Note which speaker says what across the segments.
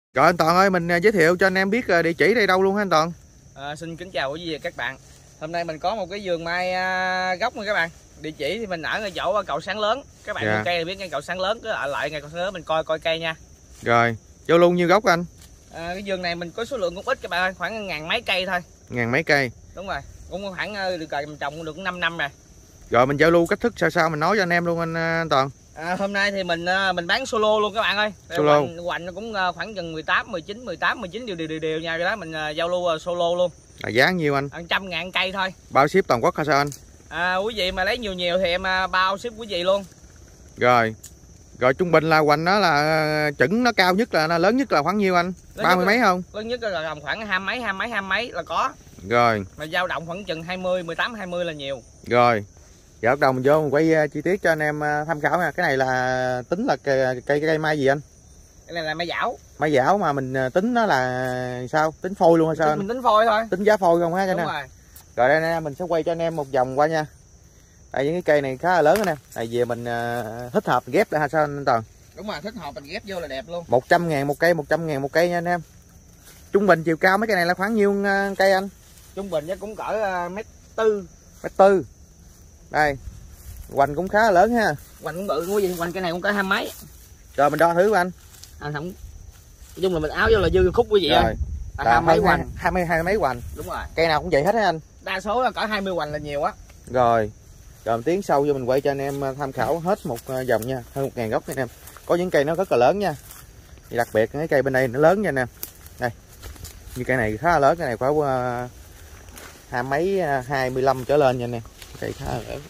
Speaker 1: Rồi anh Toàn ơi, mình giới thiệu cho anh em biết địa chỉ đây đâu luôn hả anh Toàn?
Speaker 2: Xin kính chào quý vị và các bạn. Hôm nay mình có một cái vườn mai gốc nha các bạn. Địa chỉ thì mình ở ngay chỗ cầu Sáng Lớn. Các bạn mua cây thì biết ngay cầu Sáng Lớn, cứ ở lại ngay cầu Sáng Lớn mình coi cây nha.
Speaker 1: Rồi, giao lưu nhiêu gốc anh?
Speaker 2: Cái vườn này mình có số lượng cũng ít các bạn ơi, khoảng ngàn mấy cây thôi.
Speaker 1: Ngàn mấy cây.
Speaker 2: Đúng rồi, cũng khoảng được mình trồng được 5 năm rồi.
Speaker 1: Rồi mình giao lưu cách thức sao mình nói cho anh em luôn anh Toàn.
Speaker 2: Hôm nay thì mình bán solo luôn các bạn ơi.
Speaker 1: Solo.
Speaker 2: Hoành nó cũng khoảng chừng 18, 19 đều nhau, rồi đó mình giao lưu solo luôn.
Speaker 1: Là giá nhiêu anh?
Speaker 2: 100.000 cây thôi.
Speaker 1: Bao ship toàn quốc hay sao anh?
Speaker 2: Quý vị mà lấy nhiều thì em bao ship quý vị luôn.
Speaker 1: Rồi. Rồi trung bình là hoành nó là chuẩn nó cao nhất là nó lớn nhất là khoảng nhiêu anh? 30 mấy không?
Speaker 2: Lớn nhất là khoảng hai mấy là có.
Speaker 1: Rồi.
Speaker 2: Mà dao động khoảng chừng 20, 18, 20 là nhiều.
Speaker 1: Rồi. Giờ bắt đầu mình vô mình quay chi tiết cho anh em tham khảo nha. Cái này là tính là cây mai gì anh?
Speaker 2: Cái này là mai dảo.
Speaker 1: Mai dảo mà mình tính nó là sao? Tính phôi luôn hay sao anh?
Speaker 2: Mình tính phôi thôi.
Speaker 1: Tính giá phôi không ha cho
Speaker 2: Đúng
Speaker 1: nên.
Speaker 2: rồi.
Speaker 1: Rồi đây nè, mình sẽ quay cho anh em một vòng qua nha. Đây những cái cây này khá là lớn nè. Này về mình thích hợp ghép lại hay sao anh Toàn?
Speaker 2: Đúng rồi, thích hợp mình ghép vô là đẹp luôn.
Speaker 1: 100.000 một cây, 100.000 một cây nha anh em. Trung bình chiều cao mấy cây này là khoảng nhiêu cây anh?
Speaker 2: Trung bình cũng cỡ mét tư.
Speaker 1: Mét tư. Đây. Hoành cũng khá là lớn ha.
Speaker 2: Hoành cũng bự quá gì, hoành cây này cũng cỡ 20 mấy.
Speaker 1: Rồi mình đo thử của anh.
Speaker 2: Anh không. Nói chung là mình áo vô là dư khúc quý vị ơi.
Speaker 1: Là
Speaker 2: 20 mấy hoành.
Speaker 1: 20 mấy hoành.
Speaker 2: Đúng rồi.
Speaker 1: Cây nào cũng vậy hết á anh.
Speaker 2: Đa số là cỡ 20 hoành là nhiều á.
Speaker 1: Rồi. Rồi mình tiến sâu vô mình quay cho anh em tham khảo hết một vòng nha, hơn 1.000 gốc nha anh em. Có những cây nó rất là lớn nha. Thì đặc biệt cái cây bên đây nó lớn nha anh em. Đây. Như cây này khá là lớn, cây này khoảng hai mấy 25 trở lên nha anh em. Cây khá là lớn.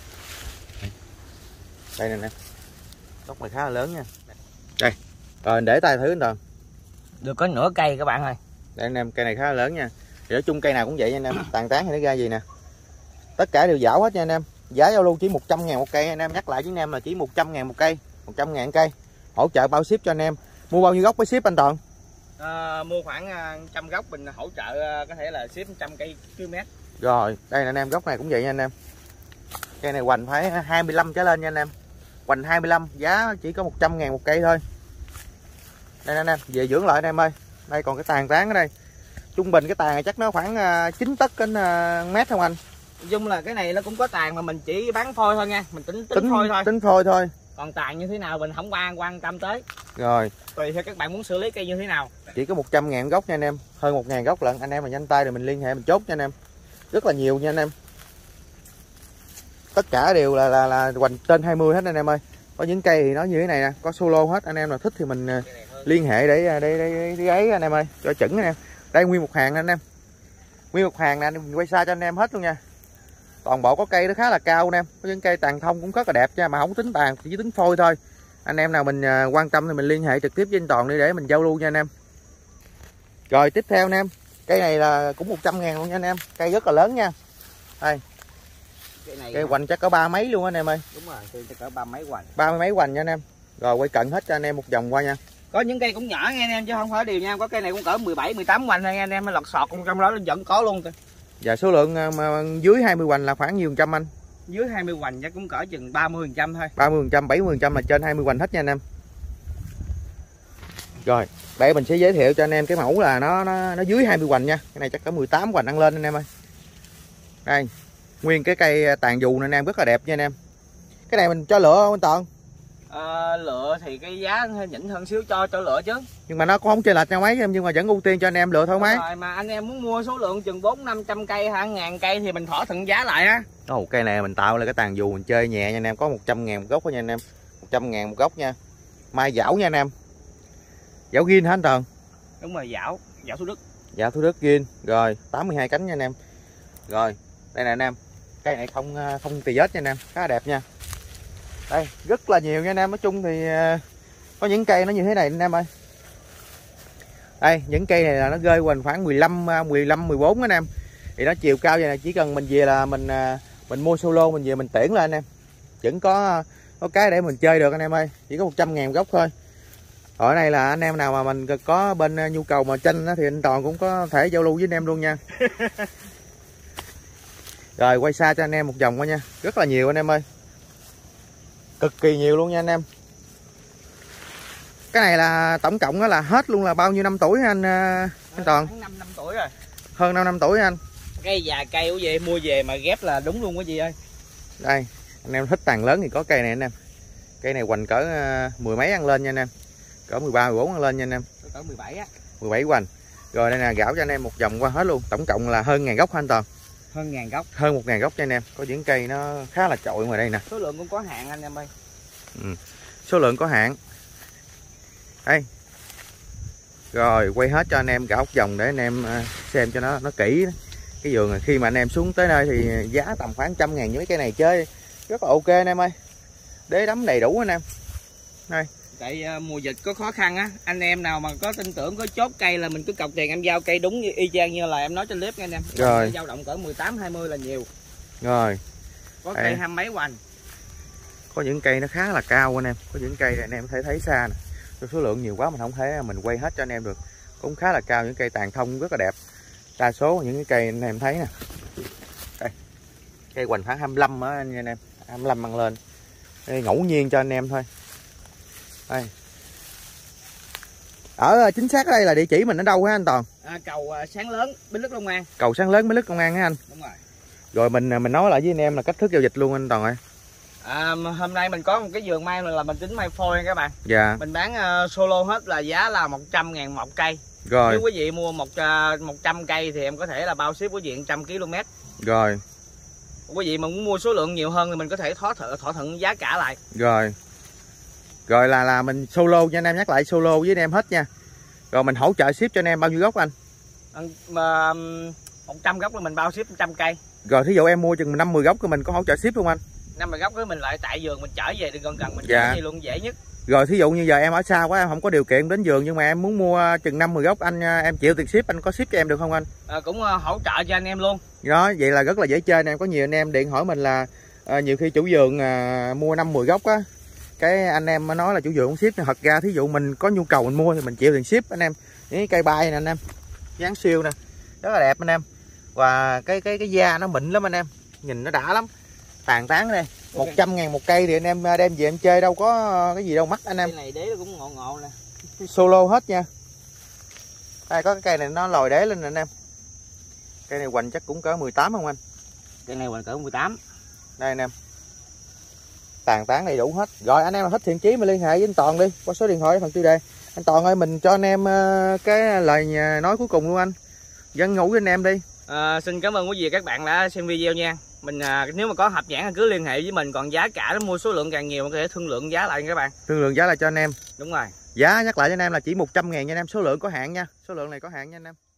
Speaker 1: Đây nè. Gốc này khá là lớn nha. Đây. Rồi để tay thử anh Toàn.
Speaker 2: Được có nửa cây các bạn ơi.
Speaker 1: Đây anh em, cây này khá là lớn nha. Thì nói chung cây nào cũng vậy nha anh em, tàn tán thì nó ra gì nè. Tất cả đều giảo hết nha anh em. Giá giao lưu chỉ 100.000 một cây anh em, nhắc lại với anh em là chỉ 100.000 một cây, 100.000 cây. Hỗ trợ bao ship cho anh em. Mua bao nhiêu gốc với ship anh Toàn?
Speaker 2: Mua khoảng 100 gốc mình hỗ trợ có thể là ship 100 cây km.
Speaker 1: Rồi, đây là anh em, gốc này cũng vậy nha anh em. Cây này hoành phải 25 trở lên nha anh em. Hoành 25, giá chỉ có 100.000 một cây thôi. Đây anh em, về dưỡng lại anh em ơi. Đây còn cái tàn tán ở đây. Trung bình cái tàn này chắc nó khoảng 9 tấc đến mét không anh?
Speaker 2: Nói chung là cái này nó cũng có tàn mà mình chỉ bán phôi thôi nha, mình tính phôi thôi.
Speaker 1: Tính phôi thôi.
Speaker 2: Còn tàn như thế nào mình không quan tâm tới.
Speaker 1: Rồi.
Speaker 2: Tùy theo các bạn muốn xử lý cây như thế nào.
Speaker 1: Chỉ có 100.000 gốc nha anh em, hơn 1.000 gốc lận. Anh em mà nhanh tay thì mình liên hệ mình chốt nha anh em. Rất là nhiều nha anh em. Tất cả đều là hoành trên 20 hết anh em ơi. Có những cây thì nó như thế này nè, có solo hết. Anh em nào thích thì mình liên hệ để ấy anh em ơi, cho chuẩn anh em. Đây nguyên một hàng anh em. Nguyên một hàng nè, mình quay xa cho anh em hết luôn nha. Toàn bộ có cây nó khá là cao anh em. Có những cây tàn thông cũng rất là đẹp nha, mà không tính tàn, chỉ tính phôi thôi. Anh em nào mình quan tâm thì mình liên hệ trực tiếp với anh Toàn đi để mình giao lưu nha anh em. Rồi tiếp theo anh em, cây này là cũng 100.000 luôn nha anh em. Cây rất là lớn nha. Đây. Cây hoành chắc có 3 mấy luôn anh em ơi.
Speaker 2: Đúng rồi, cây chắc cỡ 30 mấy hoành.
Speaker 1: 30 mấy hoành nha anh em. Rồi quay cận hết cho anh em một vòng qua nha.
Speaker 2: Có những cây cũng nhỏ nghe anh em chứ không phải đều nha. Có cây này cũng cỡ 17, 18 hoành thôi nha anh em, lọt sọt trong đó vẫn có luôn.
Speaker 1: Và số lượng mà dưới 20 hoành là khoảng nhiêu trăm anh?
Speaker 2: Dưới 20 hoành chắc cũng cỡ chừng 30% thôi.
Speaker 1: 30%, 70% là trên 20 hoành hết nha anh em. Rồi, đây mình sẽ giới thiệu cho anh em cái mẫu là nó dưới 20 hoành nha. Cái này chắc có 18 hoành ăn lên anh em ơi. Đây, nguyên cái cây tàn dù này anh em, rất là đẹp nha anh em. Cái này mình cho lựa không anh Toàn?
Speaker 2: Lựa thì cái giá hơi nhỉnh hơn xíu, cho lựa chứ.
Speaker 1: Nhưng mà nó cũng không chênh lệch nhau mấy em, nhưng mà vẫn ưu tiên cho anh em lựa thôi mấy.
Speaker 2: Rồi mà anh em muốn mua số lượng chừng 400-500 cây hay 1000 cây thì mình thỏa thuận giá lại á.
Speaker 1: Cây này mình tạo lại cái tàn dù mình chơi nhẹ nha anh em, có 100.000 một gốc nha anh em. 100.000 một gốc nha. Mai dảo nha anh em. Dảo gin hả anh Toàn?
Speaker 2: Đúng rồi, dảo Thủ Đức.
Speaker 1: Dảo Thủ Đức gin. Rồi, 82 cánh nha anh em. Rồi, đây nè anh em. Cây này không tì vết nha anh em, khá là đẹp nha. Đây, rất là nhiều nha anh em. Nói chung thì có những cây nó như thế này anh em ơi. Đây, những cây này là nó rơi hoành khoảng 15, 14 anh em. Thì nó chiều cao vậy này, chỉ cần mình về là mình mua solo mình về mình tiễn lên anh em. Vẫn có cái để mình chơi được anh em ơi. Chỉ có 100.000 gốc thôi. Ở đây là anh em nào mà mình có bên nhu cầu mà tranh thì anh Toàn cũng có thể giao lưu với anh em luôn nha. Rồi quay xa cho anh em một vòng qua nha. Rất là nhiều anh em ơi. Cực kỳ nhiều luôn nha anh em. Cái này là tổng cộng đó là hết luôn là bao nhiêu năm tuổi anh Toàn?
Speaker 2: 5 năm tuổi rồi.
Speaker 1: Hơn 5 năm tuổi anh.
Speaker 2: Cây già cây của gì mua về mà ghép là đúng luôn cái gì ơi.
Speaker 1: Đây, anh em thích tàn lớn thì có cây này anh em. Cây này hoành cỡ 10 mấy ăn lên nha anh em. Cỡ 13 14 ăn lên nha anh em.
Speaker 2: Cỡ 17 á.
Speaker 1: 17 hoành. Rồi đây nè, gạo cho anh em một vòng qua hết luôn. Tổng cộng là hơn 1000 gốc anh Toàn.
Speaker 2: Hơn 1000 gốc.
Speaker 1: Hơn 1000 gốc cho anh em. Có những cây nó khá là chọi ngoài đây nè.
Speaker 2: Số lượng cũng có hạn anh em ơi.
Speaker 1: Số lượng có hạn. Đây. Rồi quay hết cho anh em cả ốc vòng để anh em xem cho nó kỹ. Cái vườn này khi mà anh em xuống tới nơi thì giá tầm khoảng 100.000 với mấy cây này chơi rất là ok anh em ơi. Đế đấm đầy đủ anh em. Đây.
Speaker 2: Tại mùa dịch có khó khăn á, anh em nào mà có tin tưởng có chốt cây là mình cứ cọc tiền em giao cây đúng như y chang như là em nói trên clip nha anh em.
Speaker 1: Rồi.
Speaker 2: Dao động cỡ 18 20 là nhiều.
Speaker 1: Rồi.
Speaker 2: Có cây 20 mấy hoành.
Speaker 1: Có những cây nó khá là cao anh em, có những cây này anh em thấy xa nè. Số lượng nhiều quá mình không thể mình quay hết cho anh em được. Cũng khá là cao, những cây tàn thông rất là đẹp. Đa số những cái cây anh em thấy nè. Đây. Cây hoành khoảng 25 á anh em, 25 ăn lên. Đây, ngẫu nhiên cho anh em thôi. Đây. Ở chính xác ở đây là địa chỉ mình ở đâu hả anh Toàn?
Speaker 2: Cầu Sáng Lớn, Bến Lức Long An.
Speaker 1: Cầu Sáng Lớn, Bến Lức Long An hả anh?
Speaker 2: Đúng rồi.
Speaker 1: Rồi mình nói lại với anh em là cách thức giao dịch luôn anh Toàn ơi.
Speaker 2: Hôm nay mình có một cái vườn mai là mình tính mai phôi nha các bạn.
Speaker 1: Dạ.
Speaker 2: Mình bán solo hết là giá là 100.000 một cây.
Speaker 1: Rồi.
Speaker 2: Nếu quý vị mua 100 cây thì em có thể là bao ship quý vị 100 km.
Speaker 1: Rồi.
Speaker 2: Quý vị mà muốn mua số lượng nhiều hơn thì mình có thể thỏa thuận giá cả lại.
Speaker 1: Rồi. Rồi là mình solo cho anh em, nhắc lại solo với anh em hết nha. Rồi mình hỗ trợ ship cho anh em bao nhiêu gốc anh?
Speaker 2: 100 gốc là mình bao ship 100 cây.
Speaker 1: Rồi thí dụ em mua chừng 50 gốc thì mình có hỗ trợ ship không anh?
Speaker 2: 50 gốc mình lại tại vườn mình chở về gần gần mình
Speaker 1: dạ.
Speaker 2: chở về luôn dễ nhất.
Speaker 1: Rồi thí dụ như giờ em ở xa quá em không có điều kiện đến vườn nhưng mà em muốn mua chừng 50 gốc anh em chịu tiền ship, anh có ship cho em được không anh?
Speaker 2: Cũng hỗ trợ cho anh em luôn.
Speaker 1: Đó, vậy là rất là dễ chơi anh em. Có nhiều anh em điện hỏi mình là nhiều khi chủ vườn mua 5-10 gốc á, cái anh em nói là chủ vườn không ship. Thật ra thí dụ mình có nhu cầu mình mua thì mình chịu tiền ship anh em. Những cây bay nè anh em, dáng siêu nè, rất là đẹp anh em. Và cái da nó mịn lắm anh em, nhìn nó đã lắm. Tàn tán đây, 100.000 một cây thì anh em đem về em chơi đâu có cái gì đâu mắc anh em.
Speaker 2: Cây này đế cũng ngộ ngộ nè.
Speaker 1: Solo hết nha. Đây có cái cây này nó lòi đế lên nè anh em. Cây này hoành chắc cũng cỡ 18 không anh?
Speaker 2: Cây này hoành cỡ 18.
Speaker 1: Đây anh em. Tàn tán đầy đủ hết. Rồi anh em mà thích thiện chí mà liên hệ với anh Toàn đi qua số điện thoại phần tiêu đề. Anh Toàn ơi, mình cho anh em cái lời nói cuối cùng luôn anh. Dân ngủ với anh em đi.
Speaker 2: Xin cảm ơn quý vị và các bạn đã xem video nha. Mình nếu mà có hợp nhãn cứ liên hệ với mình, còn giá cả nó mua số lượng càng nhiều mình có thể thương lượng giá lại nha các bạn.
Speaker 1: Thương lượng giá lại cho anh em.
Speaker 2: Đúng rồi.
Speaker 1: Giá nhắc lại cho anh em là chỉ 100.000 nha anh em, số lượng có hạn nha. Số lượng này có hạn nha anh em.